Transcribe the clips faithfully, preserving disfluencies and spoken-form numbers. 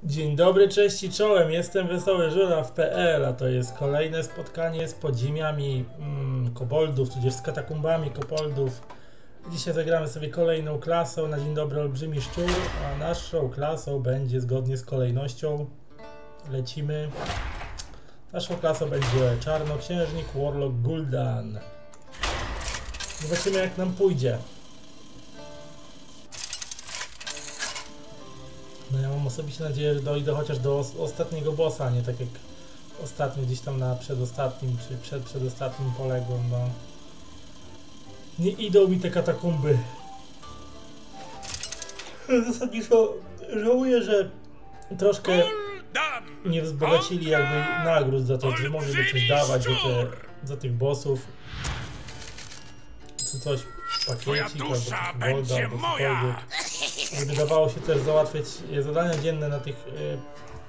Dzień dobry, cześć i czołem, jestem Wesoły Żuraw kropka p l, a to jest kolejne spotkanie z podziemiami mm, koboldów, tudzież z katakumbami koboldów. Dzisiaj zagramy sobie kolejną klasą na dzień dobry Olbrzymi Szczur, a naszą klasą będzie zgodnie z kolejnością. Lecimy. Naszą klasą będzie Czarnoksiężnik, Warlock, Gul'dan. Zobaczymy, jak nam pójdzie. No ja mam osobiście nadzieję, że dojdę chociaż do os ostatniego bossa, nie tak jak ostatnio gdzieś tam na przedostatnim czy przed przedostatnim poległem, no. Nie idą mi te katakumby. Zasadniczo żałuję, że troszkę nie wzbogacili jakby nagród za to, że mogliby coś dawać za, te, za tych bossów. Czy coś, pakiecik, albo coś golda, albo cokolwiek. Gdyby dawało się też załatwiać zadania dzienne na tych yy,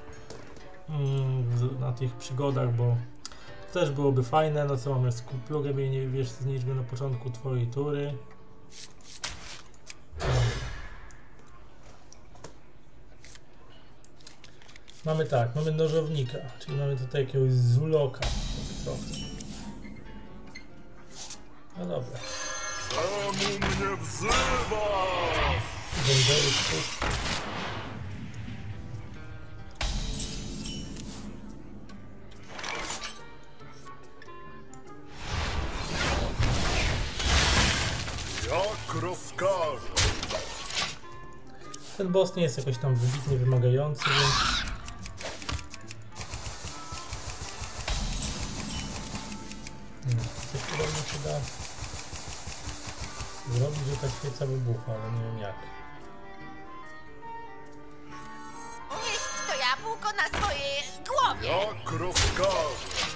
yy, na tych przygodach, bo to też byłoby fajne. No co mamy, plugę mnie nie wiesz, zniszcz go na początku twojej tury. Mamy tak, mamy nożownika, czyli mamy tutaj jakiegoś zuloka. Tak trochę. No dobra. Czemu mnie wzywasz? Wędzery spust. Jak rozkażę. Ten boss nie jest jakoś tam wybitnie wymagający, więc... Nie, coś podobnie się da zrobić, że ta świeca wybucha, ale nie wiem jak. Umieść to jabłko na swojej głowie! Jak rozkażę.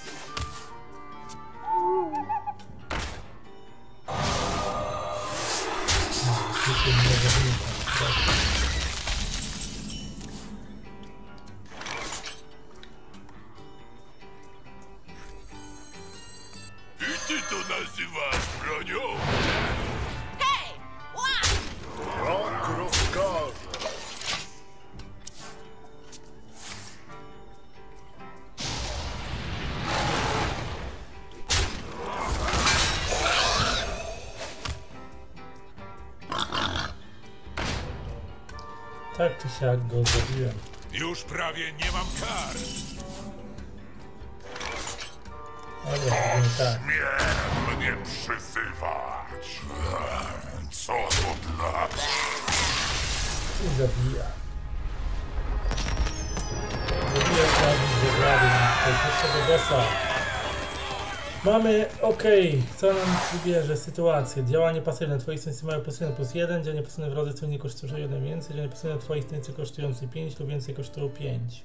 I ty to nazywasz bronią? Hej! Łap! Jak rozkażę. Tak czy siak go zrobiłem. Już prawie nie mam kar. Ale zrobimy tak. Miałem mnie przyzywać. Co to dla... I zabija. Zabija prawie, zagrali tutaj pierwszego bossa. Mamy, okej, okay. Co nam wybierze sytuację? Działanie pasywne. Twoje instynkty mają pasywne plus jeden, działanie pasywne w drodze co nie kosztują jeden więcej, działanie pasywne twoich instynkty kosztujący pięć lub więcej kosztują pięć.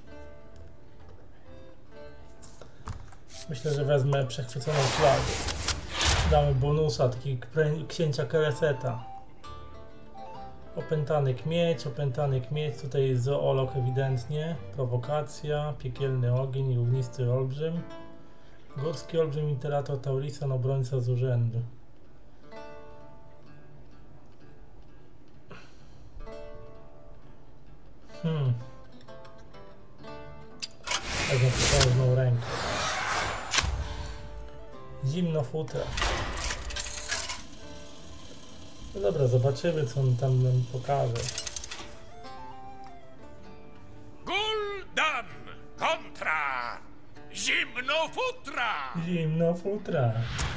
Myślę, że wezmę przechwyconą flagę. Damy bonusa, taki księcia Kereseta. Opętany kmieć, opętany kmieć, tutaj jest zoolog ewidentnie. Prowokacja, piekielny ogień i ognisty olbrzym. Górski olbrzym, imperator Taurisan, obrońca z urzędu. Hmm. Wezmę potężną rękę. Zimno futra. No dobra, zobaczymy, co on tam nam pokaże. Gul'dan kontra Zimno futra. Zimno futra.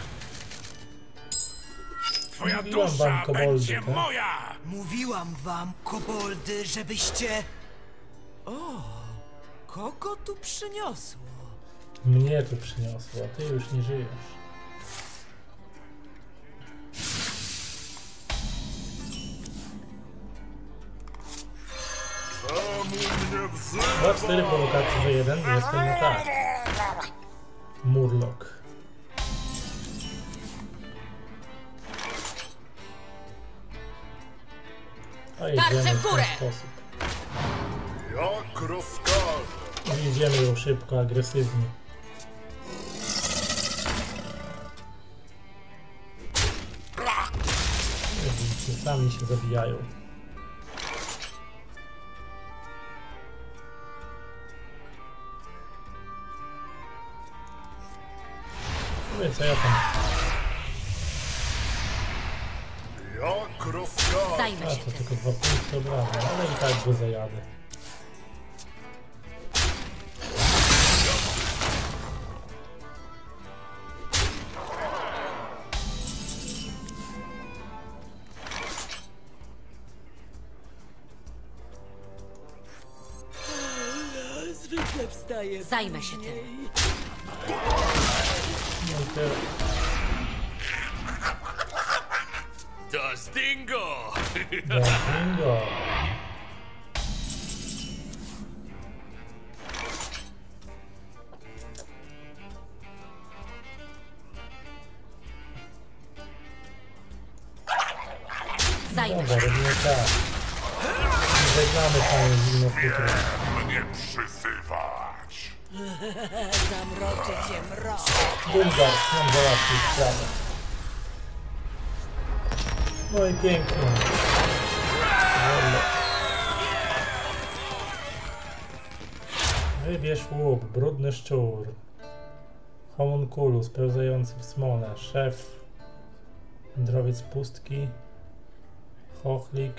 Twoja Mówiłam dusza wam, koboldy, będzie tak? moja. Mówiłam wam, koboldy, żebyście... O, kogo tu przyniosło? Mnie tu przyniosło, a ty już nie żyjesz. Czemu mnie wzywasz? Dwa, cztery prowokacje za jeden, jest to nie tak. Murloc. A jedziemy Tarczę w w ten górę! sposób. Jak rozkażę. Jedziemy ją szybko, agresywnie. Widzicie, sami się zabijają. Ty, co ja tam? Jak rozkażesz. Zajmę A, się to tym. tylko dwa punkty obrażeń, ale i tak go zajadę. Zwykle wstaję. Zajmę się tym. No i teraz... To Stingo! Bingo! Zajmę Dobra, się. robimy tak. Żegnamy panią zimno futro. Mnie przyzywać! Zamroczy cię mrok. Gungar nam załatwił sprawę. No i pięknie. Wolno. Wybierz łuk, brudny szczur. Homunculus pełzający w smole. Szef. Wędrowiec pustki. Chochlik.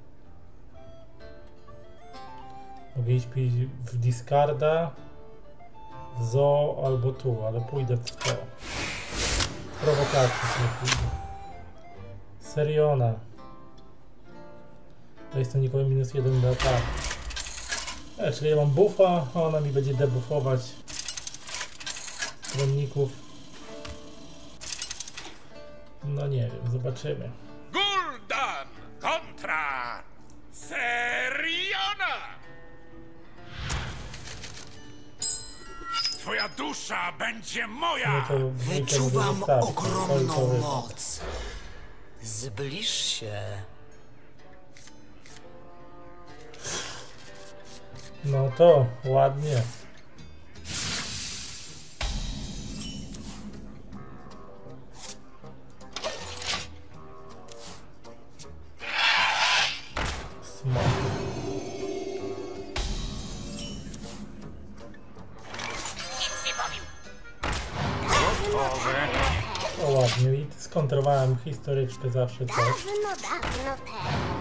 Mogę iść w discarda, w zoo albo tu, ale pójdę w to. Prowokację sobie pójdę. Seriona. To jest to nikogo minus jeden do ataku. E, czyli ja mam buffa, a ona mi będzie debuffować stronników. No nie wiem, zobaczymy. Gul'dan kontra Seriona! Twoja dusza będzie No moja! to dwójkę mogę Wyczuwam zostawić, ogromną to jest- moc. Zbliż się. No to ładnie. Smok. O ładnie, i skontrowałem historyczkę zawsze coś. Dawno, dawno temu.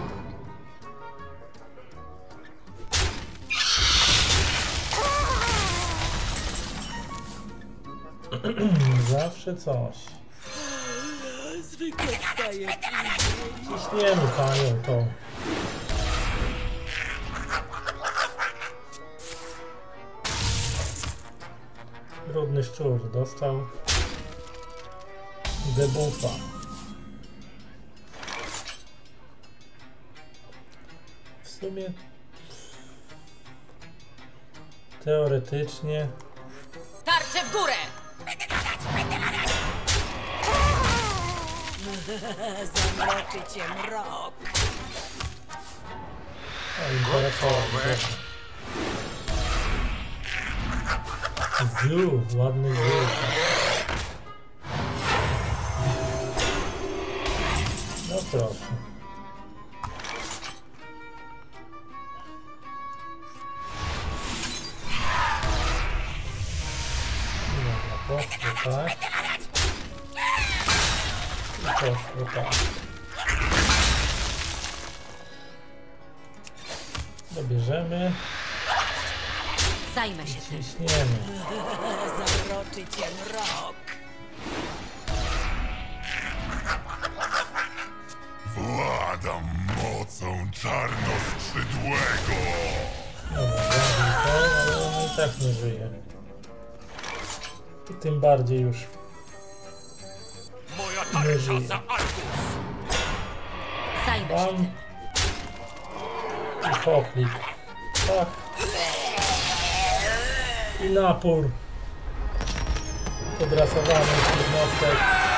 Zawsze coś. Zwykle wstaję. Ciśniemy panią to. Brudny szczur dostał debuffa. W sumie teoretycznie Tarczę w górę! Zamroczy cię mrok. o, imperator. Zu, ładny zu. No proszę. Dobra, poszło tak. I poszło tak. Dobierzemy. Zajmę się tym. Ciśniemy. Zamroczy cię mrok. Władam mocą czarnoskrzydłego! Dobra, zrobił to, ale on i tak nie żyje. I tym bardziej już Moja nie tarcza żyje. za Argus! Zajmę się Bam. tym. I chochlik. Tak. I napór. Podrasowanych jednostek.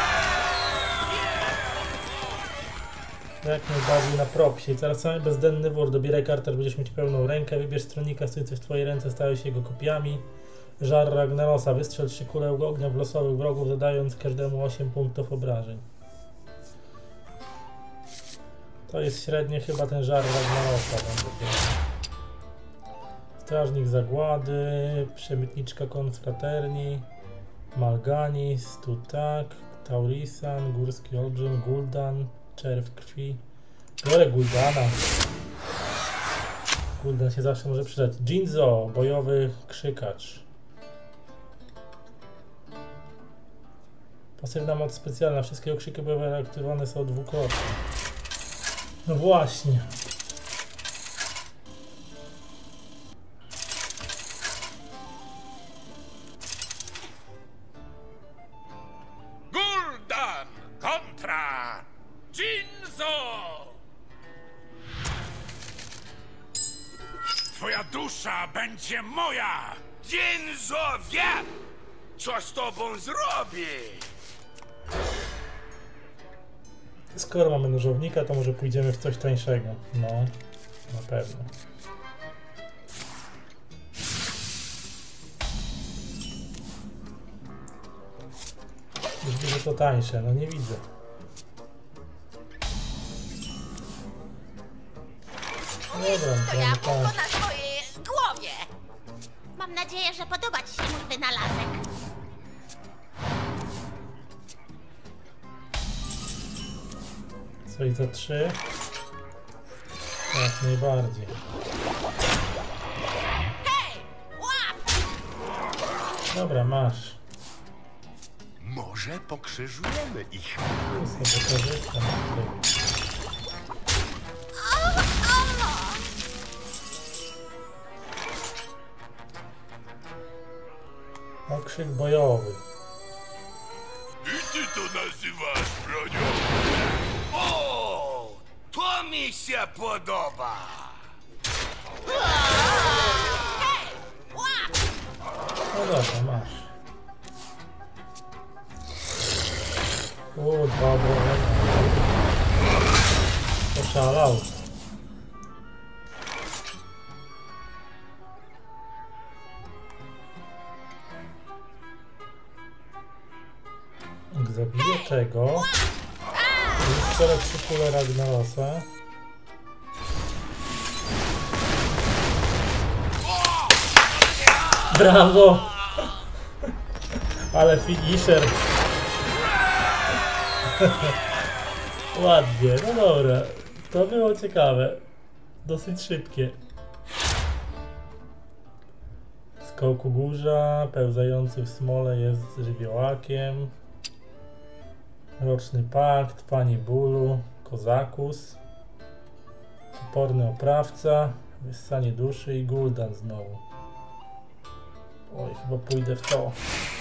Jak najbardziej na propsie. Teraz samy bezdenny wór. Dobieraj kartę, aż będziesz mieć pełną rękę. Wybierz stronnika stojący w twojej ręce, stają się jego kopiami. Żar Ragnarosa. Wystrzel trzy kule ognia w losowych wrogów, zadając każdemu osiem punktów obrażeń. To jest średnie chyba ten żar Ragnarosa. Będzie. Strażnik Zagłady, Przemytniczka Konfraterni, Malganis, tu tak, Taurisan, Górski Olbrzym, Gul'dan, Czerw Krwi. Biorę Guldana. Gul'dan się zawsze może przydać. Jinzo, bojowy krzykacz. Pasywna moc specjalna. Wszystkie okrzyki bojowe aktywowane są dwukrotnie. No właśnie. Gul'dan kontra Jinzo! Twoja dusza będzie moja! Jinzo wie, co z tobą zrobi! Skoro mamy nożownika, to może pójdziemy w coś tańszego. No, na pewno. Już widzę to tańsze, no nie widzę. Dobra, To to jabłko tak. na swojej głowie. Mam nadzieję, że podoba ci się mój wynalazek. Coś za trzy. Jak najbardziej. Hej! Łap! Dobra, masz. Może pokrzyżujemy ich. Tu sobie korzystam. Okrzyk bojowy. I ty to nazywasz bronią? O, to mi się podoba! Hej! Łap! No dobra, masz. Uuu, dwa obrony. Poszalał. Zabiję tego. I teraz trzy kule Ragnarosa. Brawo! Ale finisher. Ładnie, no dobra. To było ciekawe. Dosyć szybkie. Skok górza, pełzający w smole jest żywiołakiem. Roczny pakt, pani bólu, kozakus. Toporny oprawca, wyssanie duszy i Gul'dan znowu. Oj, chyba pójdę w to.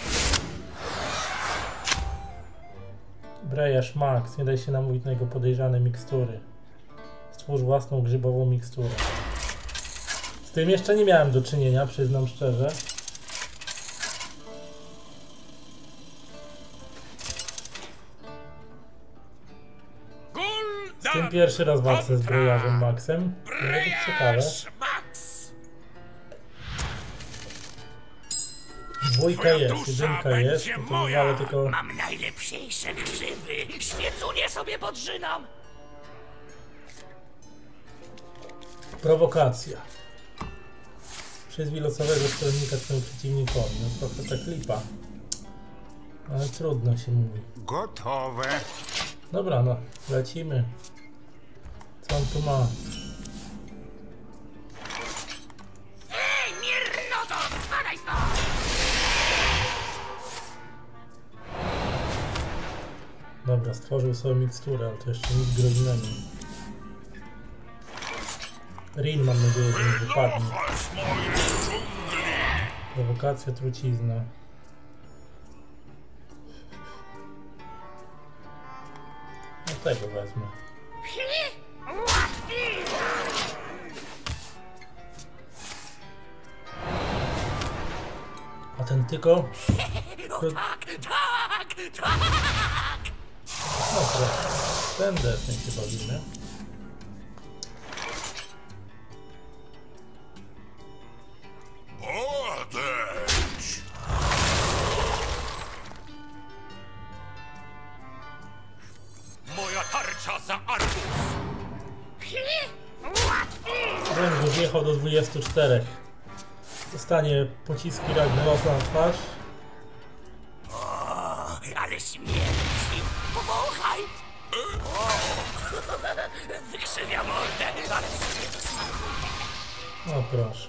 Brejasz Max, nie daj się namówić na jego podejrzane mikstury. Stwórz własną grzybową miksturę. Z tym jeszcze nie miałem do czynienia, przyznam szczerze. Z tym pierwszy raz walczę z brejarzem Maxem. Może być ciekawe. Max! Dwójka Twoja jest, dusza jedynka będzie jest, to moja. ale tylko Mam najlepsze grzyby. Świecunie sobie podrzynam. prowokacja. Przyzwij losowego stronnika twojemu przeciwnikowi. No trochę tak lipa. Ale trudno się mówi. Gotowe. Dobra, no, lecimy. Co on tu ma? Ej, miernoto, spadaj stąd! Dobra, stworzył sobie miksturę, ale to jeszcze nic groźnego. Rin, mam nadzieję, że nie wypadnie. Wynocha z mojej dżungli. Prowokacja, trucizna. No tego wezmę. A ten tylko... Tak, tak, tak! Dobra, ten deseń się bawimy. Odejdź. Moja tarcza za Argus. Ren go zjechał do dwudziestu czterech. Dostanie pociski Ragnarosa na twarz. skrzywia mordę, ale sobie to smakuje. O proszę.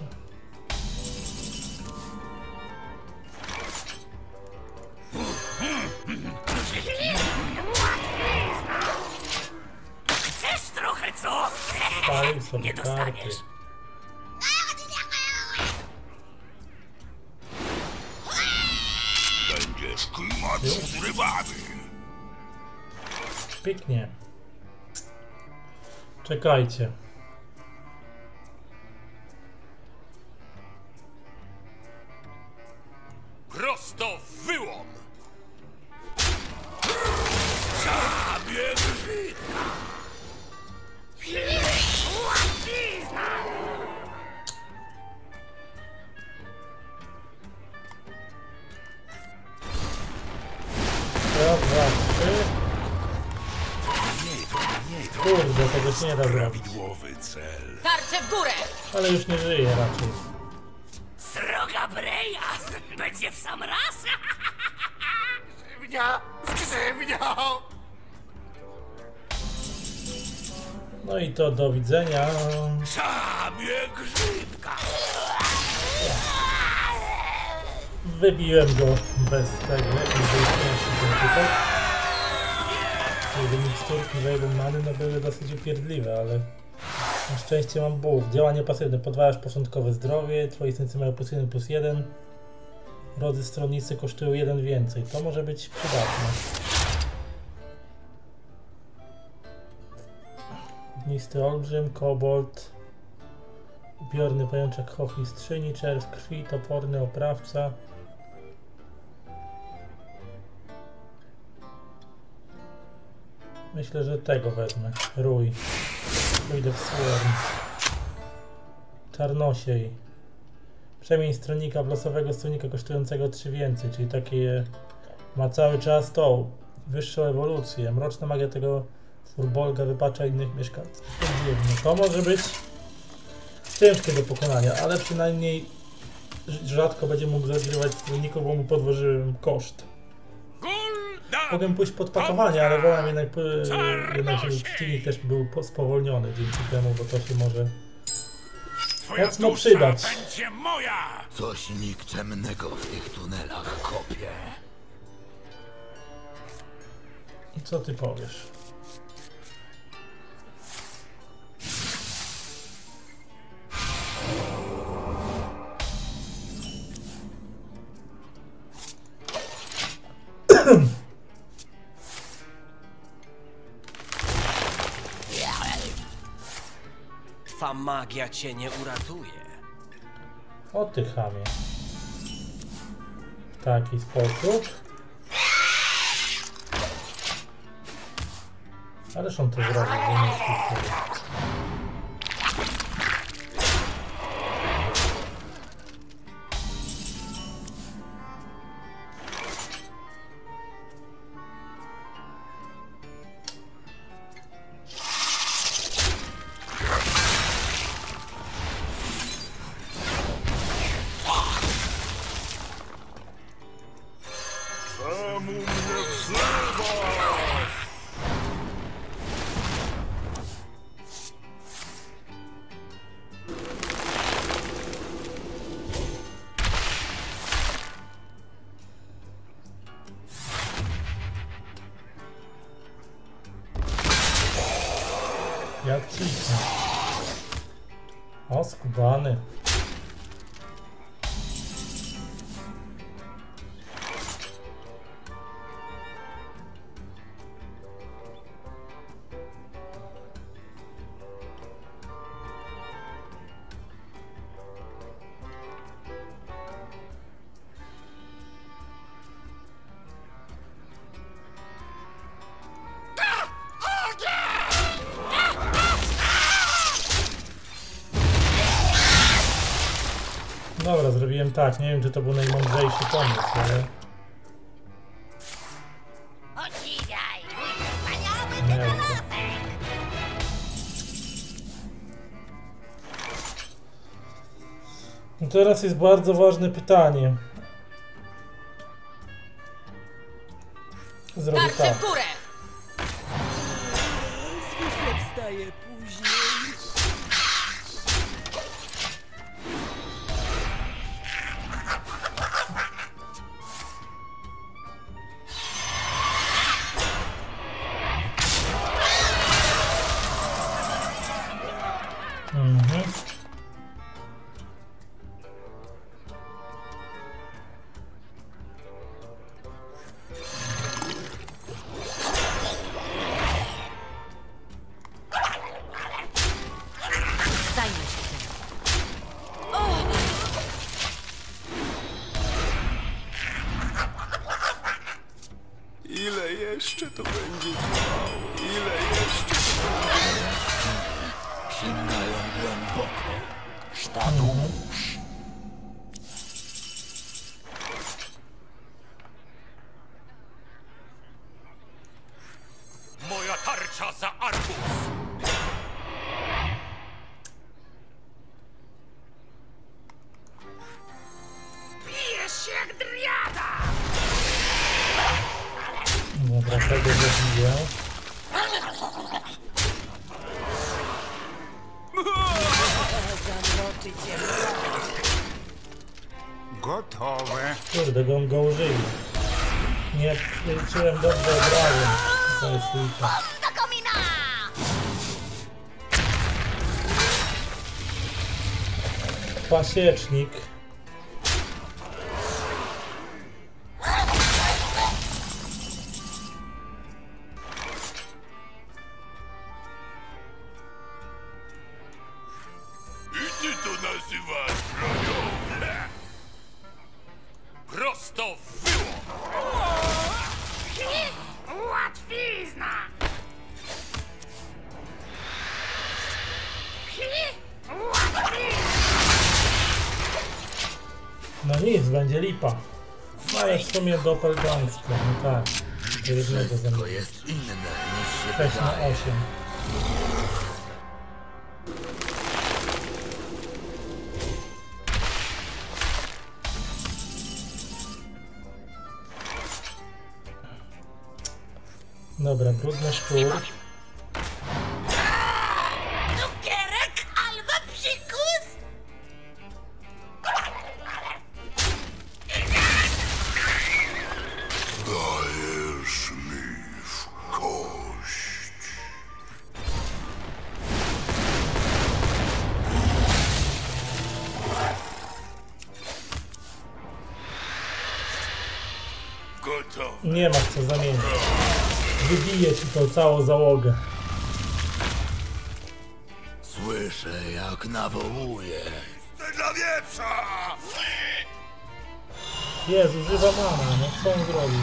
Chcesz trochę, co? Palił sobie Nie karty. dostaniesz. Będziesz klimać z rybami. Pięknie. Czekajcie. Prosto w wyłom. Zabie brzydka. Łatwizna. Raz, dwa, trzy. Kurde, tego się nie da zrobić. Prawidłowy cel. Tarczę w górę! Ale już nie żyje raczej. Sroga Breja będzie w sam raz. Skrzywnia, skrzywnia. No i to do widzenia. Zabie grzybka. Wybiłem go bez tego, tutaj. Jego miksturki za jeden many no były dosyć upierdliwe, ale na szczęście mam buff. Działanie pasywne. Podwajasz początkowe zdrowie, twoi instynkty mają plus jeden plus jeden. Rodzy stronnicy kosztują jeden więcej. To może być przydatne. Ognisty olbrzym, kobold, upiorny pajączek chochli strzyni, czerw krwi, toporny oprawca. Myślę, że tego wezmę. Rój. Pójdę w Sworn. Czarnosiej. Przemień stronnika w losowego stronnika kosztującego trzy więcej, czyli takie ma cały czas tą wyższą ewolucję. Mroczna magia tego furbolga wypacza innych mieszkańców. To może być ciężkie do pokonania, ale przynajmniej rzadko będzie mógł zagrywać stronników, bo mu podważyłem koszt. Mogę pójść pod pakowanie, ale wolę jednak, jednak żeby przeciwnik też był spowolniony dzięki temu, bo to się może mocno przydać. Będzie moja. Coś nikczemnego w tych tunelach kopie. Co ty powiesz? Twa magia cię nie uratuje. O ty chamie. W taki sposób. Ależ on to zrobił, że nie skutuje. Czemu mnie wzywasz? Jak cisnę. O, skubany. Dobra, zrobiłem tak. Nie wiem, czy to był najmądrzejszy pomysł, ale... Podziwiaj mój wspaniały Nie. wynalazek! No teraz jest bardzo ważne pytanie. Zrobię Tarczę tak. w górę! Zwykle wstaję je później. Mhm. Zajmę się tym. Ile jeszcze to będzie trwało? Ile jeszcze to będzie? Sięgają głęboko. Sztatu. Moja tarcza za arbuz! Bijesz się jak driada! Dobra, tego zabiję. Zamroczy cię mrok. Gotowe. Kurde, go on go użyli. Nie liczyłem dobrze obrazu. To jest lipa. Do komina! Pasiecznik. I ty to nazywasz bronią? Prosto w wyłom! Łatwizna! No nic, będzie lipa. Ale w sumie doppelgangster, no tak. Do jednego ze mną. jest inne niż się sześć na osiem. Dobra, brudny szkór. Cukierek albo psikus? Dajesz mi w kość. Gotowe. Nie ma co zamienić. Wybiję ci tą całą załogę. Słyszę, jak nawołuje. Dla wieprza! Jezu, używa mana, no co on zrobi?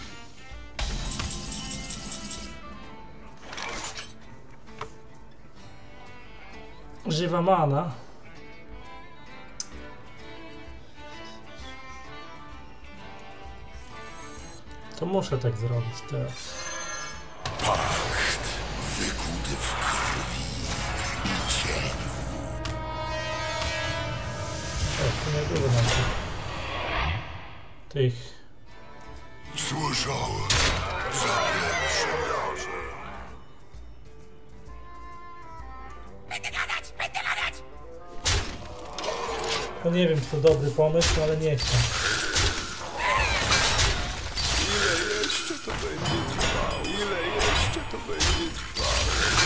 Używa mana. To muszę tak zrobić teraz. Pacht wykuty w krwi i cieniu. Tak, to nie było na tych... tych... Słyszałem. Za pierwszym razem. Będę gadać, będę gadać! No nie wiem, czy to dobry pomysł, ale nie chcę. Ile jeszcze to będzie trwało? Ile jeszcze to będzie trwało?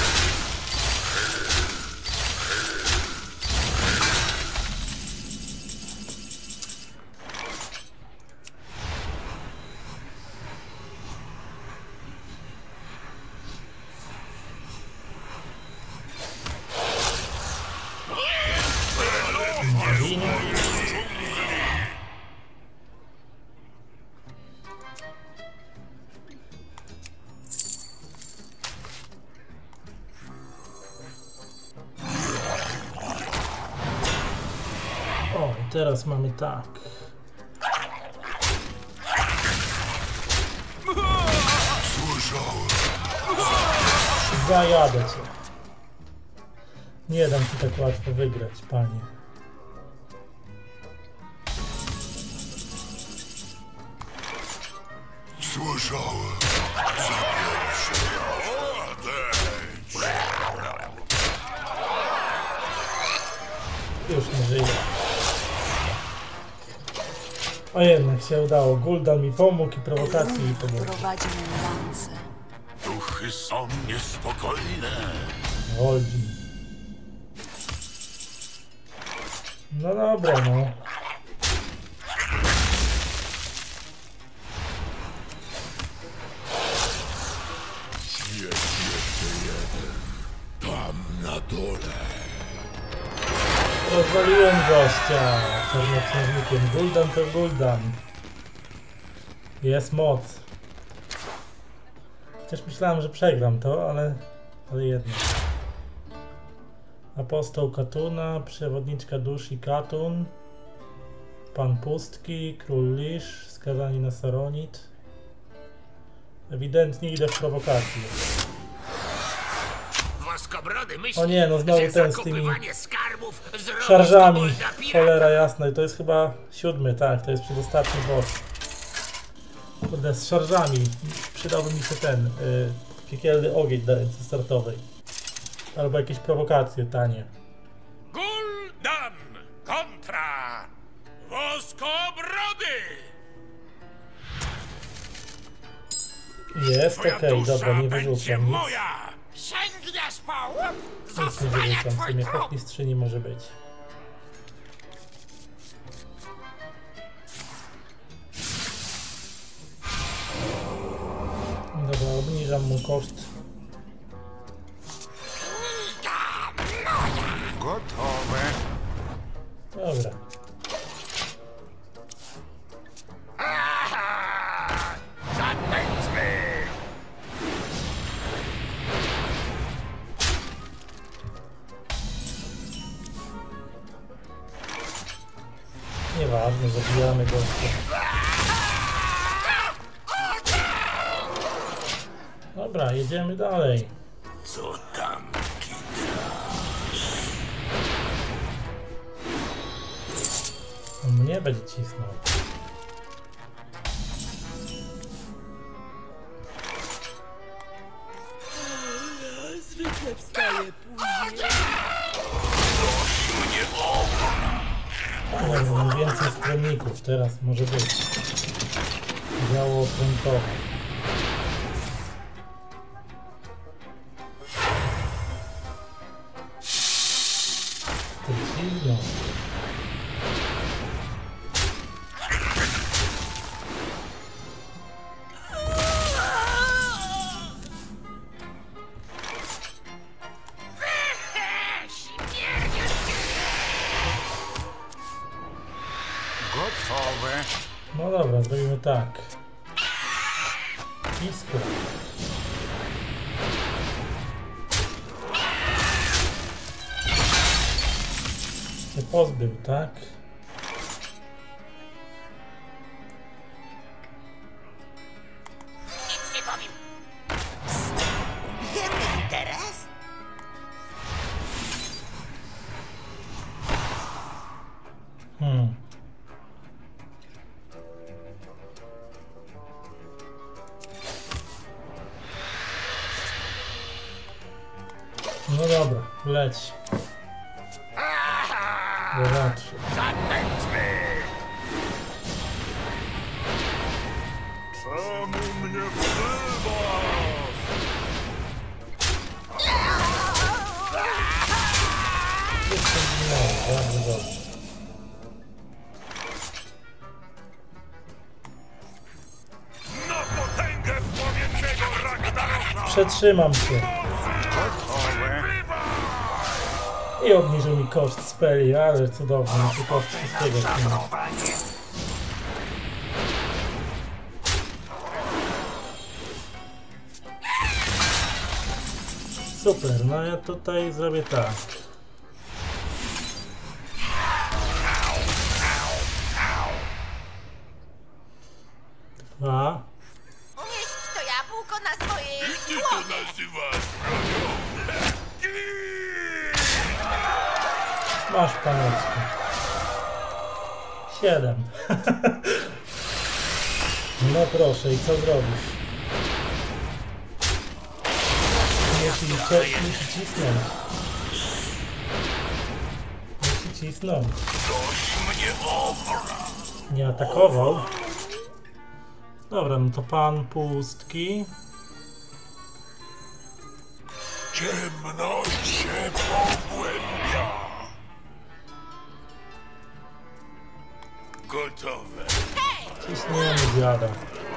O, i teraz mamy tak. Słyszałem. Zajadę cię. Nie dam ci tak łatwo wygrać, panie. Słyszałem. Za pierwszym razem. Odejdź. żyje. O, jednak się udało. Gul'dan mi pomógł i prowokacji mi pomógł. Prowadzi mnie lance. Duchy są niespokojne. Woldzin. No dobra, no. Jest jeszcze jeden. Tam na dole. Rozwaliłem gościa czarnoksiężnikiem. Gul'dan to Gul'dan. Jest moc. Chociaż myślałem, że przegram to, ale, ale jednak. Apostoł Katuna, przewodniczka duszy Katun, pan Pustki, król Lisz, skazani na Saronit. Ewidentnie idę w prowokację. Woskobrody myśli, O nie, no znowu że ten z tymi zakupywanie skarbów zrobi szarżami. kobolda pirata. Cholera jasna. I to jest chyba siódmy, tak, to jest przedostatni boss. Kurde, z szarżami. Przydałby mi się ten y, piekielny ogień do ręce startowej. Albo jakieś prowokacje tanie. Gul'dan kontra Woskobrody. Jest, Twoja okej, dusza dobra, nie będzie wyrzucam nic. moja. Sięgniesz po łeb, Nic nie zasłania wyrzucam, w twój sumie trup. ochmistrzyni może być. Dobra, obniżam mu koszt. Gotowe. Dobra. Zakończmy. Nieważne, zabijamy gościa. Dobra, jedziemy dalej. Co tam? On mnie będzie cisnął. Zwykle wstaję później. O, mam więcej stronników, teraz może być. Działo okrętowe. To dziwne. Gotowe. No dobra, zrobimy tak. Iskra. Się pozbył, tak? Nic nie powiem. Wiemy interes? Hmm. No dobra, leć. Zobaczmy. Czemu mnie wzywasz? Jeszcze zginąłem, bardzo dobrze. Na potęgę płomiennego Ragnaroka! Przetrzymam się. Gotowe. I obniżył mi koszt speli, ale cudownie, tu koszt wszystkiego zginął. Super, no ja tutaj zrobię tak. Dwa. Unieść to jabłko na swojej Ty to głowie. nazywasz bronią? Masz paneczkę. Siedem. No proszę, i co zrobisz? Musi, cie- musi cisnąć. Musi uścisnąć. Ktoś mnie owra. Nie atakował. Dobra, no to pan pustki. Ciemność się pogłębia. Gotowe. Ciśniemy dziada.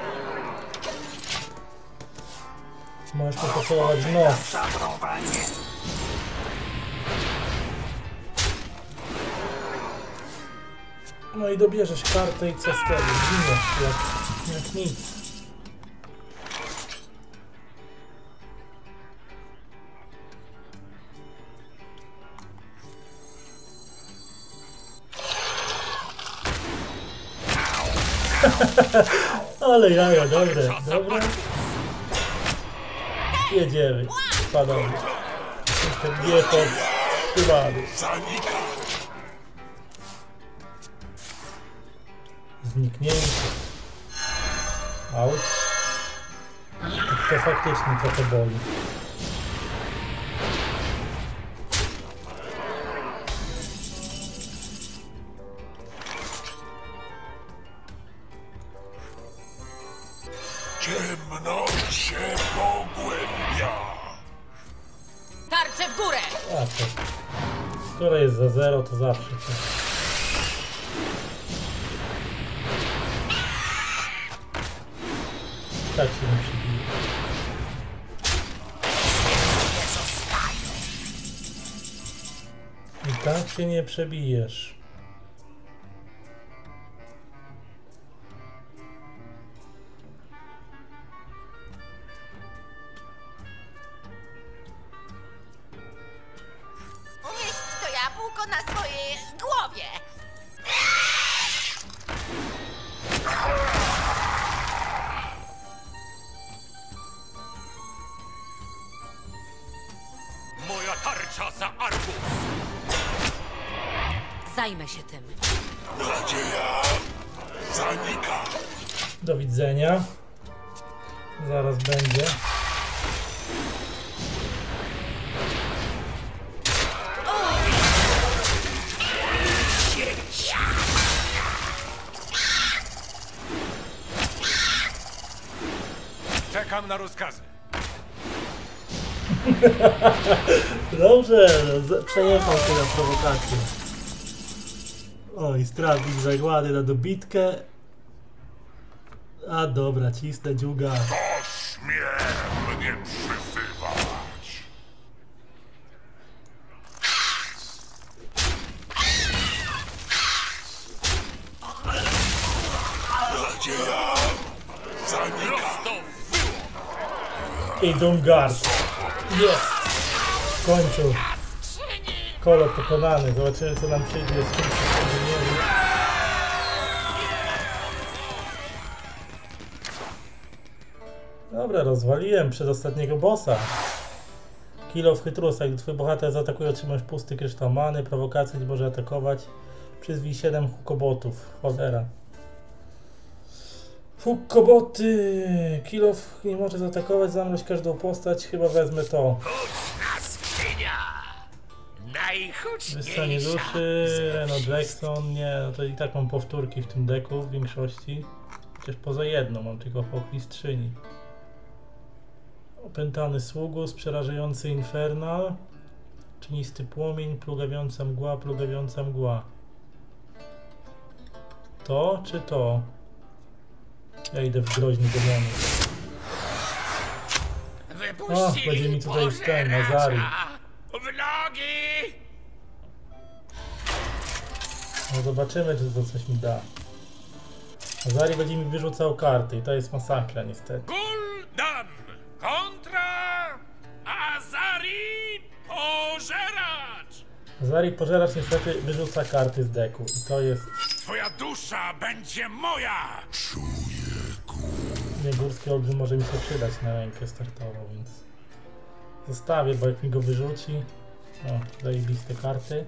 Możesz mu pocałować w nos. No i dobierzesz kartę i co z tego? Zginiesz jak, jak nic. Ale jaja, dobre, dobre. Jedziemy, spadamy. Jestem nie pod przywady. Zniknięcie. Auć. To faktycznie trochę boli. Ciemność się pogłębia. Tarczę w górę! A to. Skoro jest za zero, to zawsze to. Tak się nie przybije. I tak się nie przebijesz. Umieść to jabłko na swojej głowie! Moja tarcza za Argus! Zajmę się tym. Nadzieja zanika. Do widzenia. Zaraz będzie. Czekam na rozkazy. Dobrze, z- przejechał się na prowokację. Oj, strażnik zagłady na dobitkę. A dobra, cisnę dziuga. Śmie mnie przyzywać. Nadzieja zanika. I Doomguard. Jest! W końcu. Kolor pokonany. Zobaczymy, co nam przyjdzie z tym przeciwnikiem. Dobra, rozwaliłem przedostatniego bossa. Kilo w chytrusa. Gdy twój bohater zaatakuje, otrzymasz pusty kryształ many. Prowokacja nie może atakować. Przyzwij siedem hukobotów. Cholera. Hukoboty! Kilof nie może zaatakować, zamroź każdą postać. Chyba wezmę to. Huczna skrzynia! Wyssanie Najhuczniejsza! duszy, Reno Jackson, nie, no to i tak mam powtórki w tym deku w większości. Chociaż poza jedną, mam tylko w ochmistrzyni. Opętany sługus, przerażający infernal, czynisty płomień, plugawiąca mgła, plugawiąca mgła. To czy to? Ja idę w groźny demonów. O, będzie mi tutaj już ten, Nazari. W nogi! No zobaczymy, czy to coś mi da. Nazari będzie mi wyrzucał karty i to jest masakra niestety. Gul'dan kontra Azari Pożeracz! Nazari pożeracz niestety wyrzuca karty z deku i to jest... Twoja dusza będzie moja! Nie, górski olbrzym może mi się przydać na rękę startową, więc... Zostawię, bo jak mi go wyrzuci... O, zajebiste karty.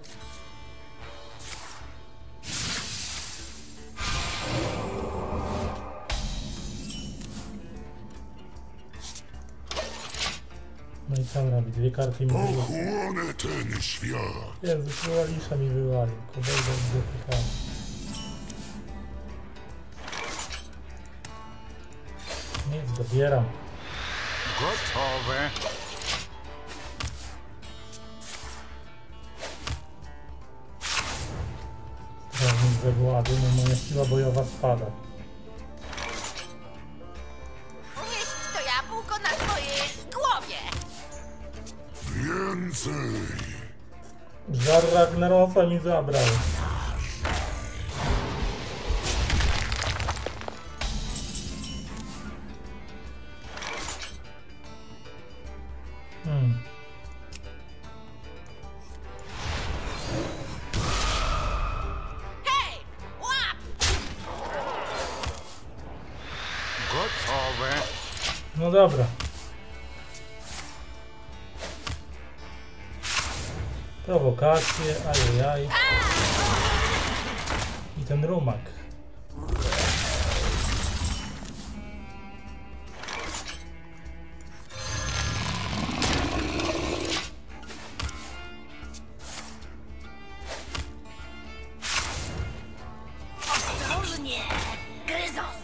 No i tam robi? Dwie karty mi wywalił. Ochłonę ten świat. Jezu, Kuralisza mi wywalił. Kobolda dotykamy. Nic, dobieram. Gotowe. Strażnik zagłady, no moja siła bojowa spada. Umieść to jabłko na swojej głowie. Więcej. Żar Ragnarosa mi zabrał. Hmm. Hej, łap! Gotowe. No dobra. Prowokacje, ajajaj. I ten rumak. Ostrożnie, gryzos!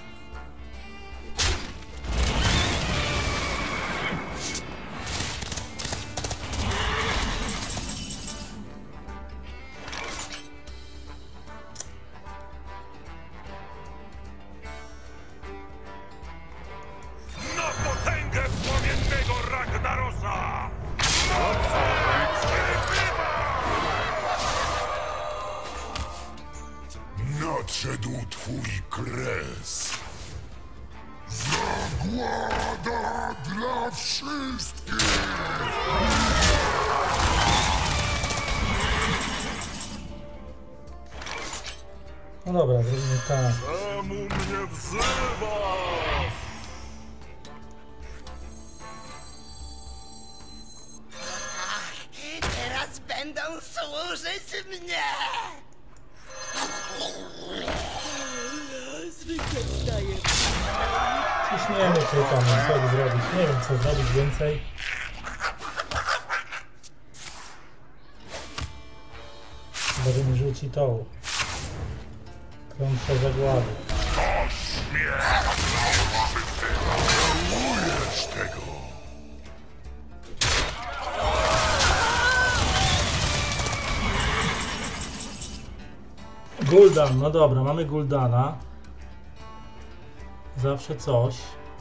Na potęgę płomiennego Ragnarosa! Nadszedł twój kres. Zagłada dla wszystkich! No dobra, zrobimy tak. Czemu mnie wzywasz? Teraz będą służyć mnie! Zwykle wstaje Ciśniemy tutaj, co zrobić. Nie wiem, co zrobić więcej. Chyba, że mi rzuci tą klątwę zagłady. Żałujesz tego. Gul'dan, no dobra, mamy Gul'dana. Zawsze coś.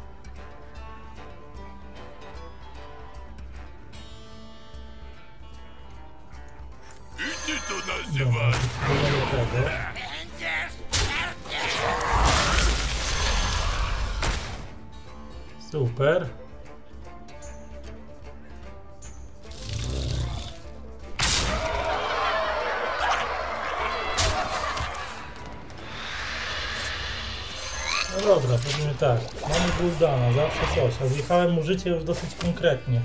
I ty to Dobra, nazywasz? spróbujemy tego. Super. No dobra, zrobimy tak. Mamy Gul'dana, zawsze coś. A zjechałem mu życie już dosyć konkretnie.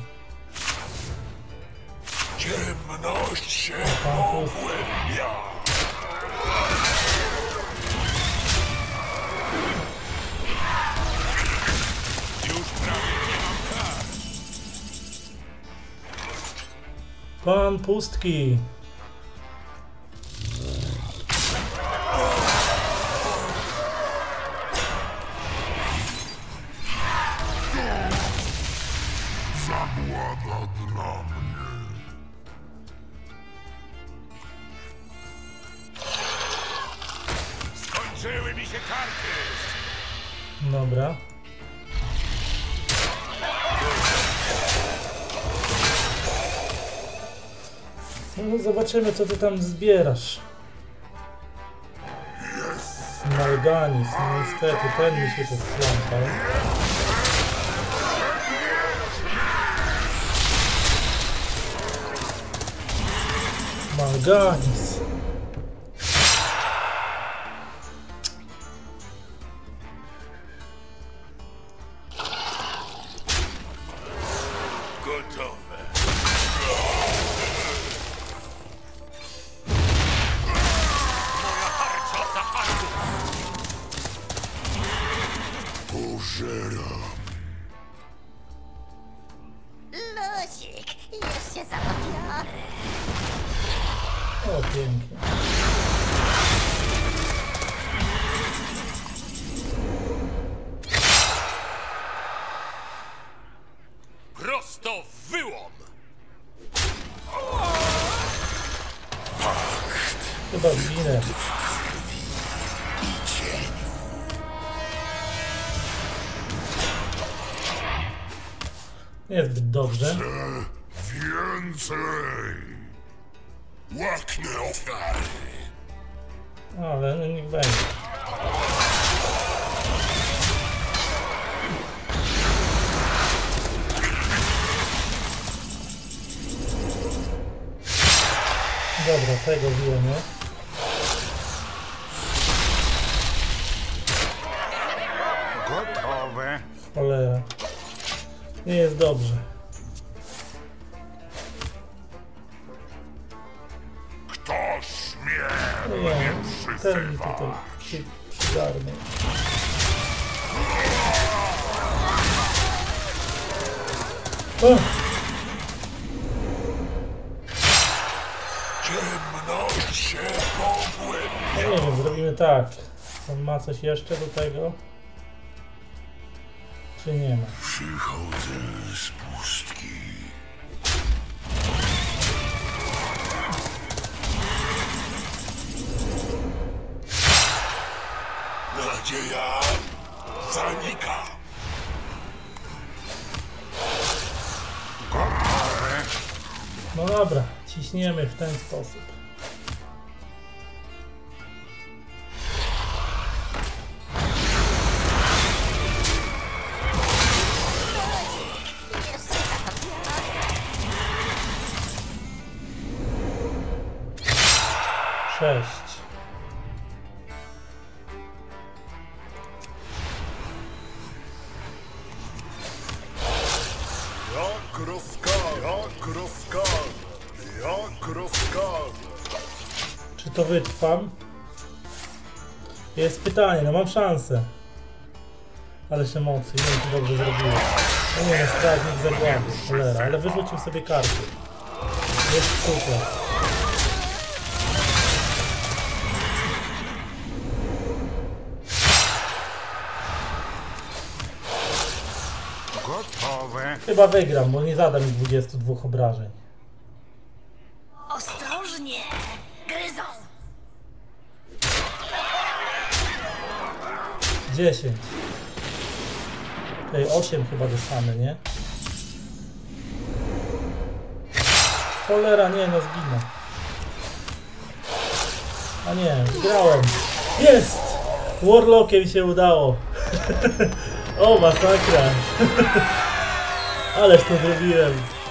Ciemność się Pan tu pogłębia. Już prawie nie mam kar. Pan Pustki. Zagłada dla mnie. Skończyły mi się karty. Dobra. No zobaczymy, co ty tam zbierasz. Malganis, no niestety, ten mi się tu wplątał. Malganis. Gotowe. Pożeram. Luzik, Pięknie. Prosto w wyłom! Chyba zginę. Niezbyt dobrze. Więcej! Łaknę ofiary! Ale no niech będzie. Dobra, tego bijemy. Gotowe. Cholera. Nie jest dobrze. Kto śmie No mnie nie, ten mi przyzywać? tutaj przy, przygarnie. O! Ciemność się pogłębia! No nie wiem, zrobimy tak. On ma coś jeszcze do tego? Czy nie ma? Przychodzę z pustki. Nadzieja zanika. Gotowe. No dobra, ciśniemy w ten sposób. Sześć. Jak rozkaz, jak rozkaz, jak rozkaz. Czy to wytrwam? Jest pytanie, no mam szansę. Ależ emocji, nie wiem, czy dobrze zrobiłem. No nie, no strażnik zagłady, cholera, ale wyrzucił sobie karty. Jest super. Gotowe. Chyba wygram, bo nie zadam mi dwudziestu dwóch obrażeń. Ostrożnie! Gryzą! dziesięć. Ej, osiem chyba dostanę, nie? Cholera, nie, no zginę. A nie, wygrałem. Jest! Warlockiem się udało. O, masakra. Ależ to zrobiłem.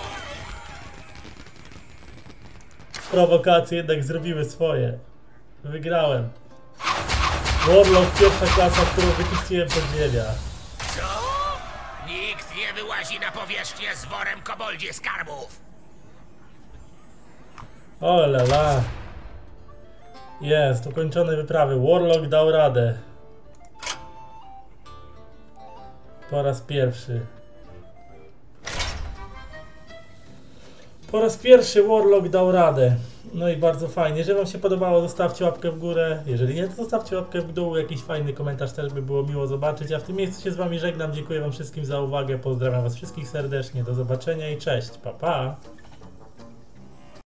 Prowokacje jednak zrobiły swoje. Wygrałem. Warlock, pierwsza klasa, którą wyczyściłem podziemia. Co? Nikt nie wyłazi na powierzchnię z worem koboldzie skarbów. O la la. Jest, ukończone wyprawy. Warlock dał radę. Po raz pierwszy. Po raz pierwszy Warlock dał radę. No i bardzo fajnie. Jeżeli wam się podobało, zostawcie łapkę w górę. Jeżeli nie, to zostawcie łapkę w dół. Jakiś fajny komentarz też by było miło zobaczyć. A w tym miejscu się z wami żegnam. Dziękuję wam wszystkim za uwagę. Pozdrawiam was wszystkich serdecznie. Do zobaczenia i cześć. Pa, pa.